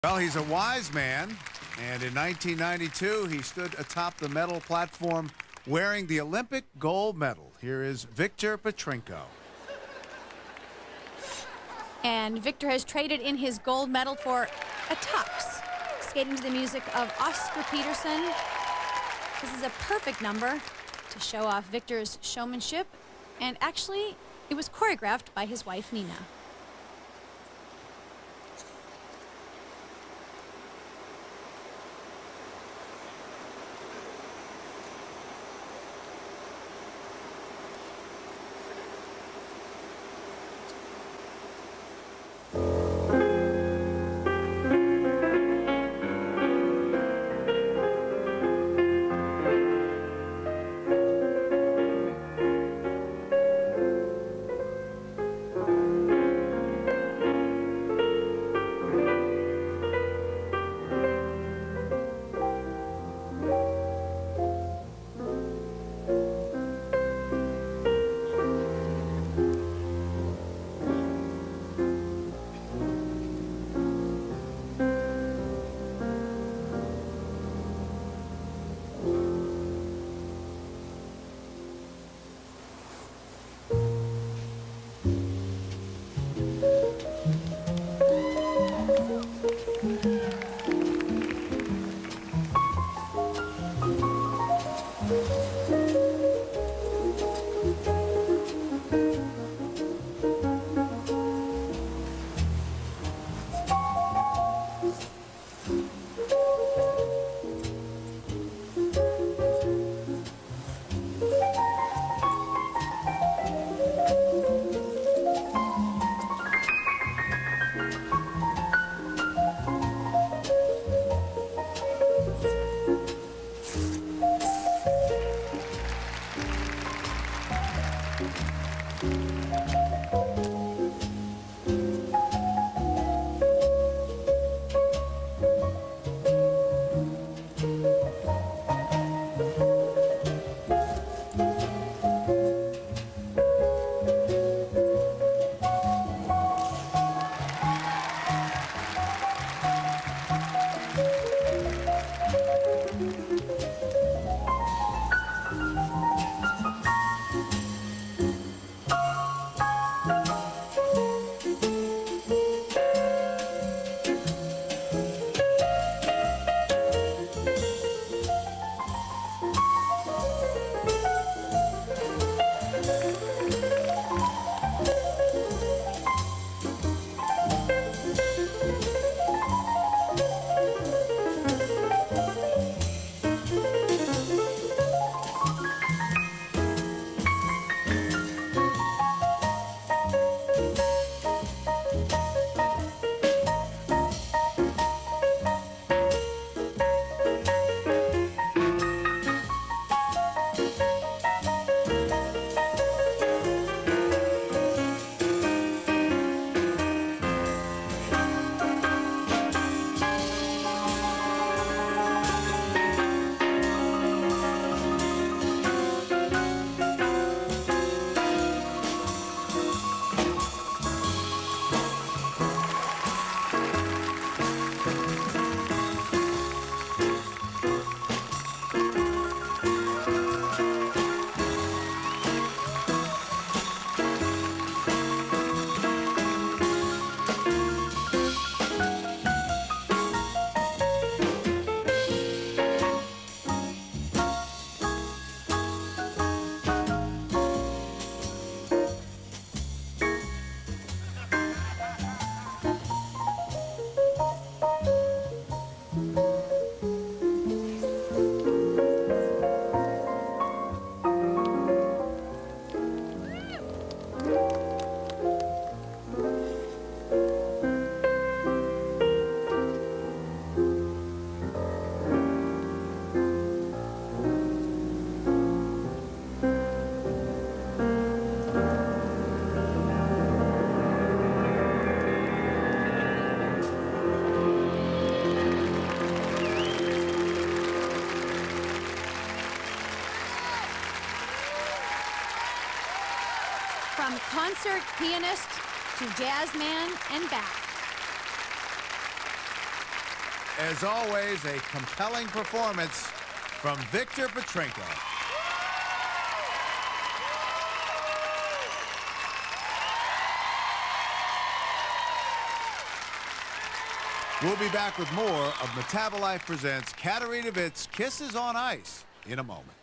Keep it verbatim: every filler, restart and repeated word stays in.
Well, he's a wise man, and in nineteen ninety-two, he stood atop the medal platform wearing the Olympic gold medal. Here is Victor Petrenko. And Victor has traded in his gold medal for a tux, skating to the music of Oscar Peterson. This is a perfect number to show off Victor's showmanship, and actually, it was choreographed by his wife, Nina. From concert pianist to jazz man and back. As always, a compelling performance from Victor Petrenko. We'll be back with more of Metabolife Presents Katarina Witt's Kisses on Ice in a moment.